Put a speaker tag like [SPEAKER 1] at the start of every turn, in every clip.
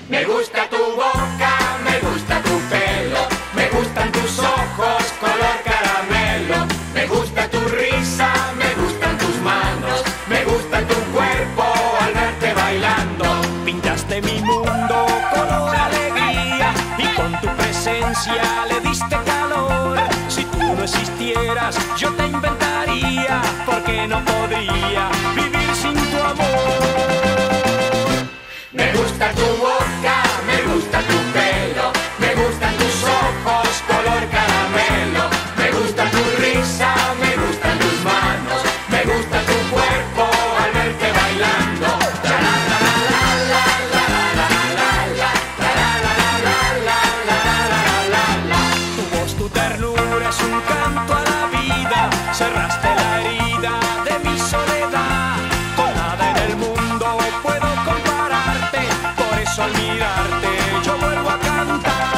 [SPEAKER 1] Me gusta tu boca, me gusta tu pelo, me gustan tus ojos color caramelo, me gusta tu risa, me gustan tus manos, me gusta tu cuerpo al verte bailando.
[SPEAKER 2] Pintaste mi mundo color alegría y con tu presencia le diste calor. Si tú no existieras, yo te inventaría, porque no podría vivir sin tu amor.
[SPEAKER 1] Me gusta tu boca, me gusta tu pelo, me gustan tus ojos color caramelo, me gusta tu risa, me gustan tus manos, me gusta tu cuerpo al verte bailando.
[SPEAKER 2] Tu voz, tu ternura es un canto a la vida, cerraste la herida de mi soledad. Con nada en el mundo puedo compararte, por eso al mirarte yo vuelvo a cantar.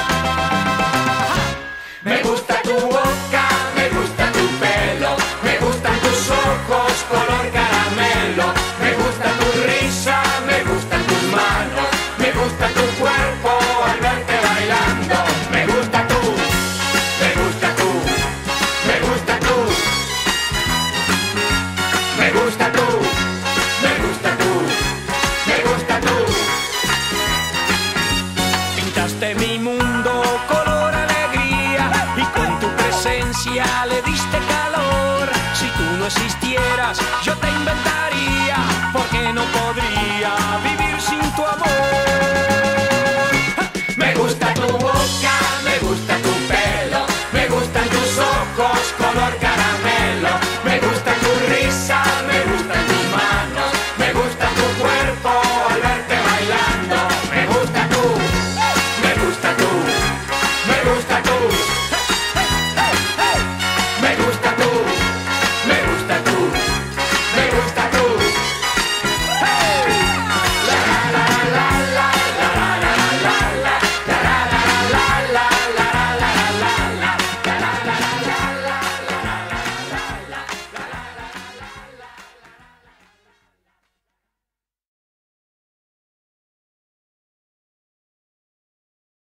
[SPEAKER 1] Me gusta tu boca, me gusta tu pelo, me gustan tus ojos color caramelo, me gusta tu risa, me gustan tus manos, me gusta tu cuerpo al verte bailando. Me gusta tú, me gusta tú, me gusta tú, me gusta tú, me gusta tú, me gusta tú.
[SPEAKER 2] Pintaste mi mundo color alegría y con tu presencia le diste calor. Si tú no existieras, yo te inventaría, porque no podría